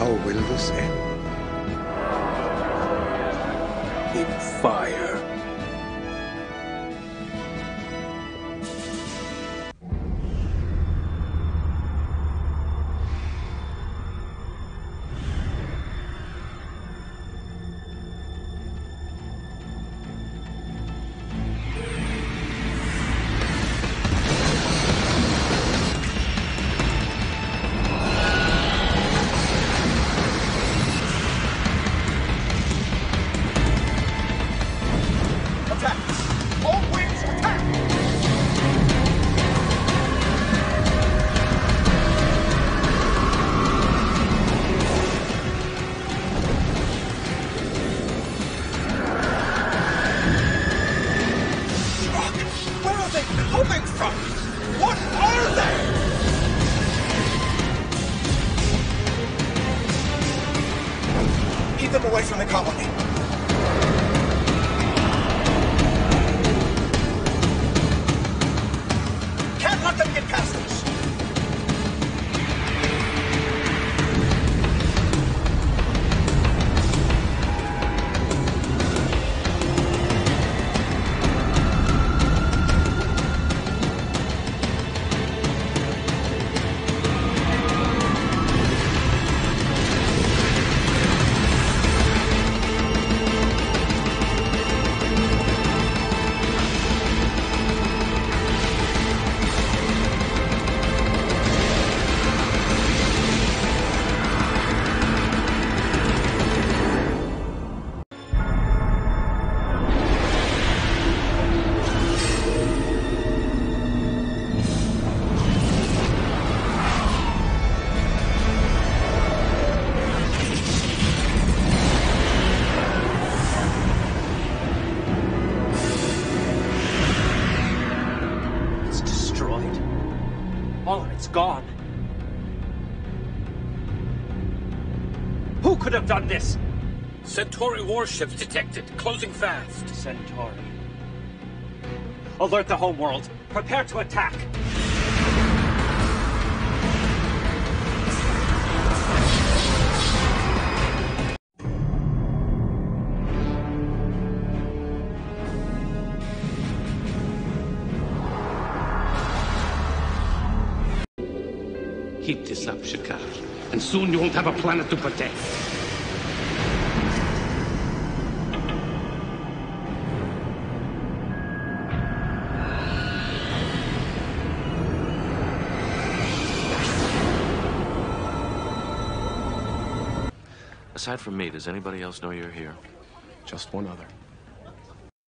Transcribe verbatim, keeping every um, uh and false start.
How will this end? In fire. Coming from? What are they? Keep them away from the colony. Can't let them get past us. All of it's gone. Who could have done this? Centauri warships detected, closing fast. Centauri. Alert the homeworld. Prepare to attack. Keep this up, Shakar, and soon you won't have a planet to protect. Aside from me, does anybody else know you're here? Just one other.